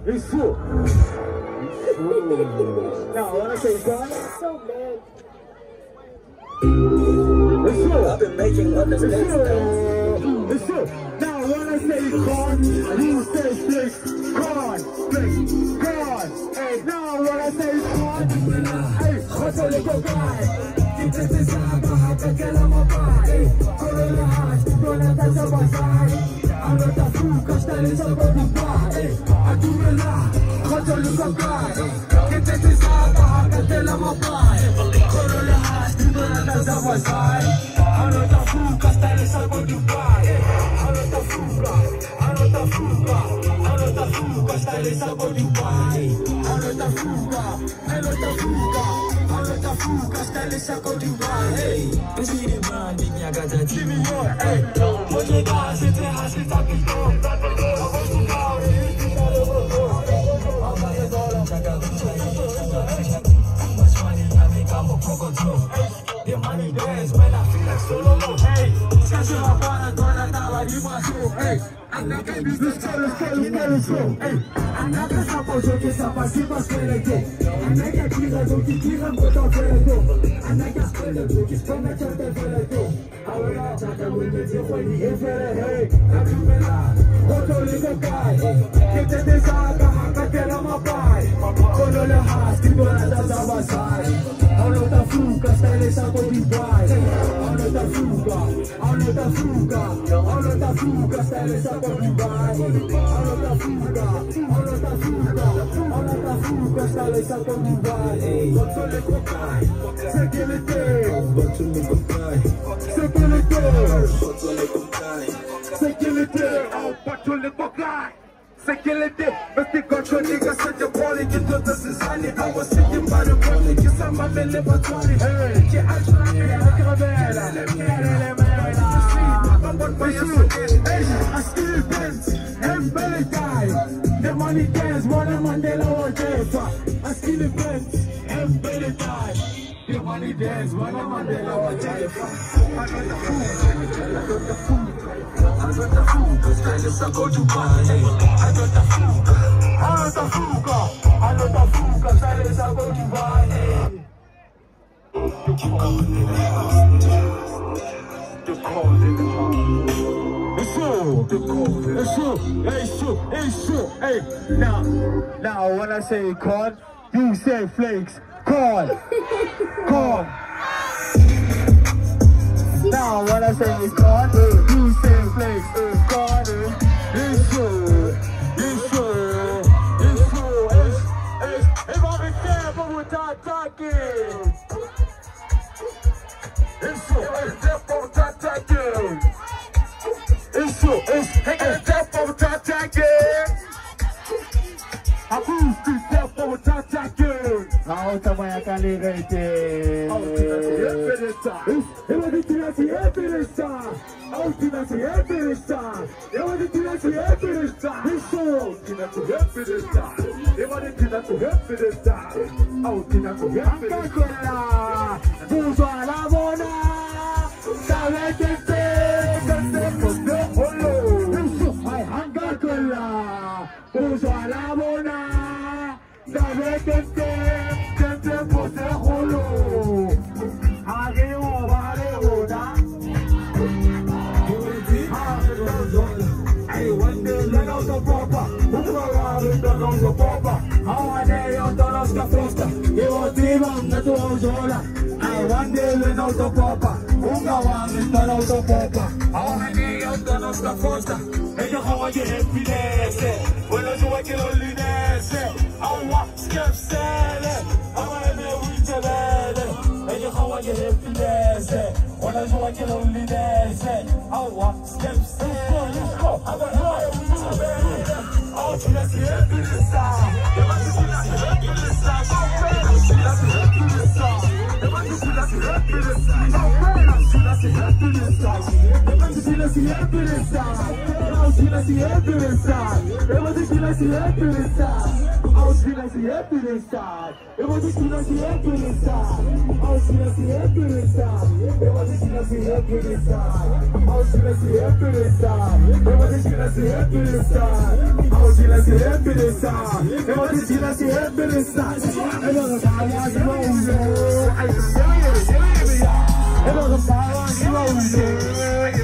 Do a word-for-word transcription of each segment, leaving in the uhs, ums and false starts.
It's true. Now, I want to say, God. So bad. It's true. I've been making others It's dance. true. It's true. Now, when I say God, you say flick. God, flick. God. Hey, now, when I say God, hey, what's a little guy? Get this is how I have to get on my body. Go to the house, don't have to touch my side. I'm not the fool, cause that is a body body. I do it now, what's a little guy? Get this is how I have to get on my body. Go to the house, don't have to touch my side. I'm not the fool, cause that is a body body. I'm not the fool, I'm not the fool, I'm not the fool, cause that is a body body. I'm not the fool, I'm not the fool. Alota fuga style sako di hey basi di bandi nyaga ta timi yo hey oje ga sete hasi taki to oje ga ri ama ye dola jaga much money I make I'm a poco the money dance when I feel like solo hey scaso la buona donna tava di maso hey anaka business tell us tell us tell us hey anaka sapo che sapa si pa skelete anaka tira do ki tira moto feleto anaka spele do ki spona chante feleto ahora chata wende je kwani efere hey akumela oto le kai que te desaka hakatela mapai kono le has ti bona da sabasai alota fuga style sako di bai alota fuga alota fuga alota fuga style sako di bai alota fuga alota fuga alota fuga style sako di bai oto le kai sekilite oto le kai sekilite oto le kai sekilite oto le kai Security, Mister Control, nigga, such a party, get to the society. I was sitting by the party, get some of my laboratory. Hey, get out of here, look at that. I still dance, everybody die. The money dance, one of Mandela or Jefa. I still dance, everybody die. The money dance, one of Mandela or Jefa. I got the food, I got the food. I got the food, cause that is a go-to party. I got the food, I got the food, I got the food, cause that is a go-to party. The cold in the house, the cold in the house. It's true, the cold, it's true, it's true, it's true. Hey, now, now when I say corn, you say flakes. Corn, corn. Now when I say it's corn, you say flakes. Corn, it's true, it's true, it's true. It's, it's, if I be careful with that talking. It's true, it's careful with that talking. It's true, it's careful with that talking. I'm careful with that talking. How come I can't leave it? Oh, it was the Tinasi Epirista. Oh, Tinasi Epirista. It was the Tinasi Epirista. It's so Tinasi Epirista. It was the Tinasi Epirista. Oh, Tinasi Epirista. Bourgeois la bona. Savete, cante poste holo. I hanga kola. Bourgeois la bona. Savete, cante poste holo. Hey, one day let out the papa, who go around with the nose of papa. How are they on the lost the frosta? You want to even the Zola. Hey, one day let out the papa, who go around with the nose of papa. How are they on the lost the frosta? Hey, how are you happiness? When I do I get loneliness? How what step salad? How are they with the bed? Hey, how are you happiness? When I do I get loneliness? How what step salad? I got higher with your bed. Oh, she does the happiness side. The man is not the happiness side. Oh, man, she does the happiness side. The man is not the happiness side. Oh, man, she does the happiness side. The man is not the happiness side. Oh, she does the happiness side. The man is not the happiness side. Oh, I'll see the happiness side. It was the happiness side. I'll see the happiness side. It was the happiness side. I'll see the happiness side. It was the happiness side. I'll see the happiness side. It was the happiness side. And all the time I was rolling. I just tell you, tell you, and all the time I was rolling.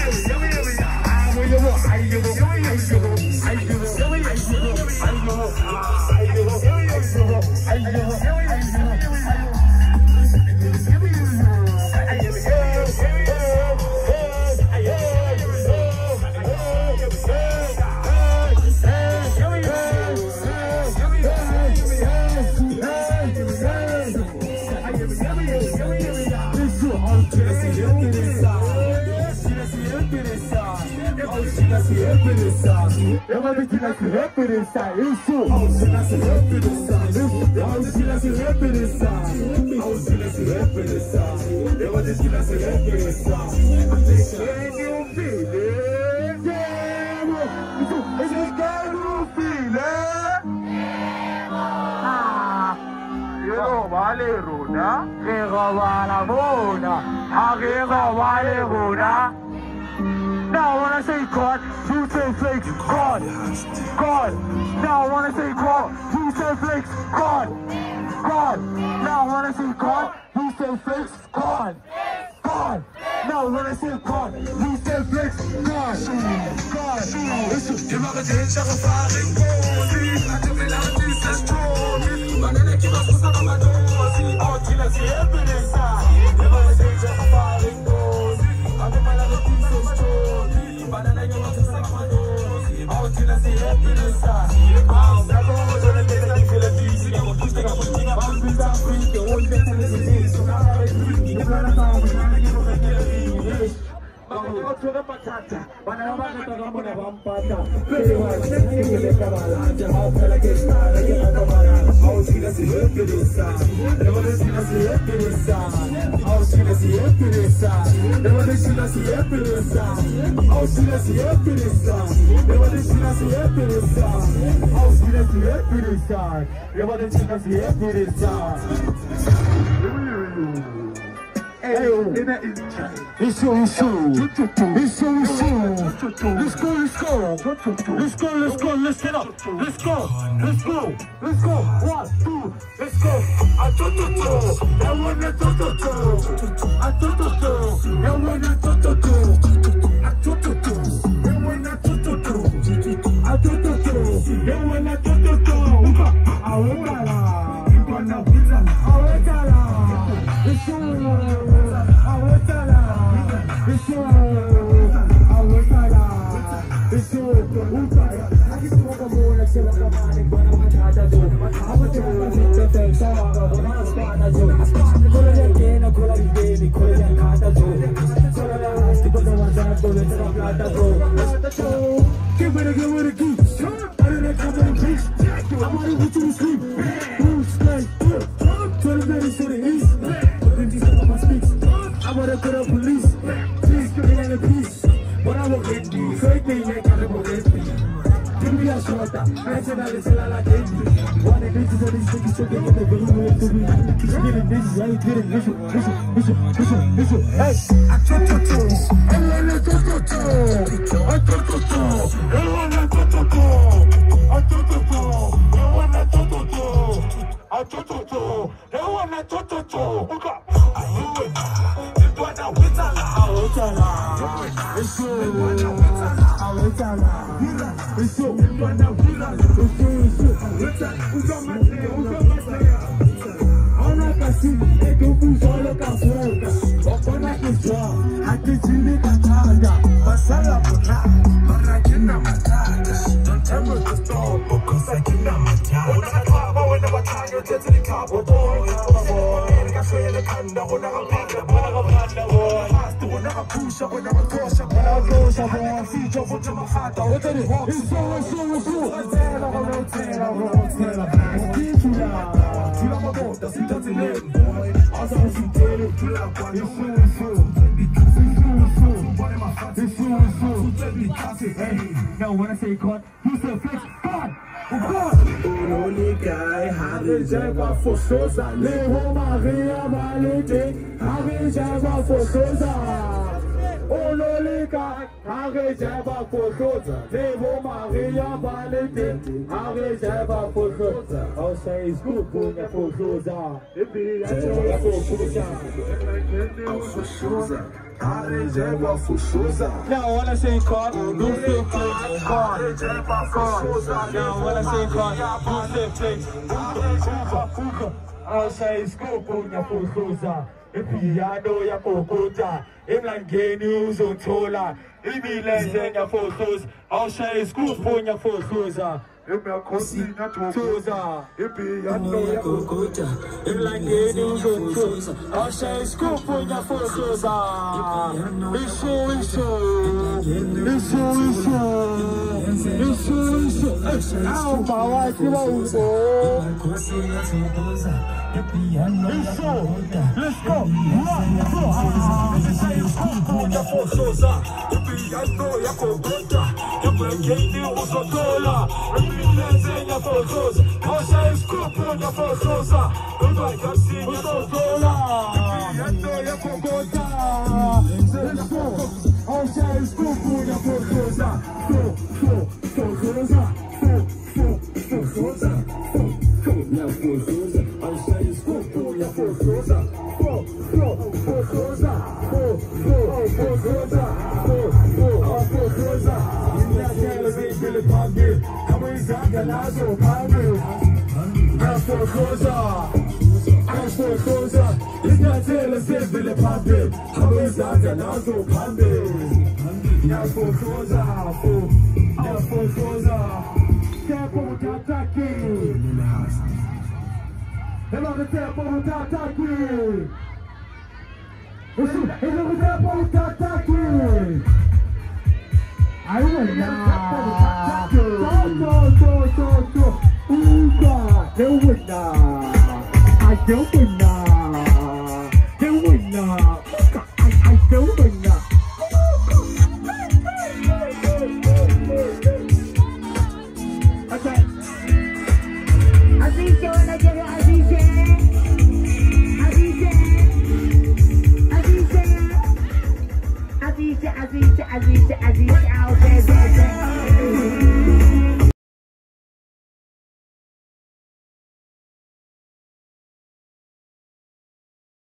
Everybody like to help it inside. Isso. Oh, she likes to help it inside. Oh, she likes to help it inside. Oh, she likes to help it inside. Everybody she likes to help it inside. Can you feel it? Yeah. Is it can you feel it? Ah. Yo, vale, Runa. Que robala Runa. Ah, que robale Runa. Now I wanna say God, you say flakes, God, God. Now I wanna say God, you say flakes, God, God. Now I wanna say God, you say flakes, God, God. Now I wanna say God, you say flakes, God, God. Je m'arrête, j'ai refaire une pause. À te mélanger, c'est strong. Banana qui va se pousser dans ma dose. Oh, tu l'as dit, elle peut les ça. Je m'arrête, j'ai refaire une pause. Avec ma langue, c'est strong. Banana qui va se pousser dans ma dose. Oh, tu l'as dit, elle peut les ça. Oh, d'accord, je l'ai dit, elle fait la vie. Si on touche, t'es capable de dire, on peut s'appliquer, on peut s'appliquer. On a avec lui, on a la table, on a la gueule, on a la gueule. Banana patata, banana patata, banana pampata. Very well, you can make a balance. How can I get started? Get a balance. How she does it up to this side? Never she does it up to this side. How she does it up to this side? Never she does it up to this side. How she does it up to this side? Never she does it up to this side. How she does it up to this side? Never she does it up to this side. Hey, it's so, it's so, it's so, it's so. Let's go, let's go, let's go, let's go, let's get up, let's go, let's go, let's go. One, two, let's go. I do do do, I wanna do do do, I do do do, I wanna do do do, I do do do, I wanna do do do, I do do do, I wanna do do do. I wanna la, I wanna pizza, I wanna la, it's so. Give it a give it a goose. I didn't come in peace. I wanted you to sleep. Who's like, tell them that it's to the east. Then these are my speaks. I wanna put up police. Please give me a piece. But I won't get you. So it ain't like I won't get me. Give me a shot. I said I listen like I get me. One of these is all these things so they get the video to me. Keep getting this, I ain't getting this, this, this, this, this. Hey, I took to two. I wanna go to two. I took to two. I wanna go to two. I took to two. I wanna go to two. I took to two. I wanna go to two. I do it. It's what I want to know. It's all right. It's so. It's all right. It's so. It's what I want to know. It's so. It's so. Usa my tail. Usa my tail. On a cassé. Et que vous en le cassé. On a que ça. A que tu n'es pas tarda. Passa la boca. Para que na matada. Don't tell me to stop. Because I can na matada. When I talk about when I try to get to the top of the boy. I feel the kanda. When I panda. When I panda. When I push up. When I push up. When I push up. When I see you. When I fat. What are you? It's so, it's so, it's so. Rotera, rotera, rotera. Titula. Tu la monta, si t'as tes lèvres, boy. Asa si t'es le tu la vois. It's so, it's so. It's so, it's so. Hey, now when I say God, you say flex, God, God. Reserva forçosa, levou Maria Valente, a reserva forçosa. O Lolica, a reserva forçosa, levou Maria Valente, a reserva forçosa. Ao seis grupos é forçosa, e é forçosa. Forçosa, a reserva forçosa. Na hora sem corte, no seu play, a reserva forçosa. Na hora sem corte, no seu play, a reserva forçosa. Ao seis grupos é forçosa. E piano ya kokota, e mlangeni uzontola, e milenze ya forçosa, ao seis grupos ya forçosa. E minha cozinha forçosa, e piano ya kokota, e mlangeni uzontola, ao seis grupos ya forçosa. Isso, isso, isso, isso, isso, isso, ao bawa que vai usar. Isso, let's go, one, two, forçosa, o piano e a cogota, eu brinquei o sotola, o milenzinha forçosa, você escuta na forçosa, o vai assim o sotola, o piano e a cogota, let's go, você escuta na forçosa, forçosa, forçosa, na forçosa, você escuta na forçosa, forçosa, forçosa, forçosa, e minha tela vem pelo pangue, a mãezada lá do pangue, a forçosa, a forçosa, e minha tela vem pelo pangue, a mãezada lá do pangue, e a forçosa, a forçosa, tempo de ataque, ela tempo de ataque. Isso, ele não tem como tratar aqui. Aí, olha. Tô, tô, tô, tô. Uga, deu winna. Ai, deu winna. Deu winna. Uga, ai, ai, deu winna. Okay. Azize, wanna get it, Azize. Azize, Azize, Azize, Azize, out there, baby.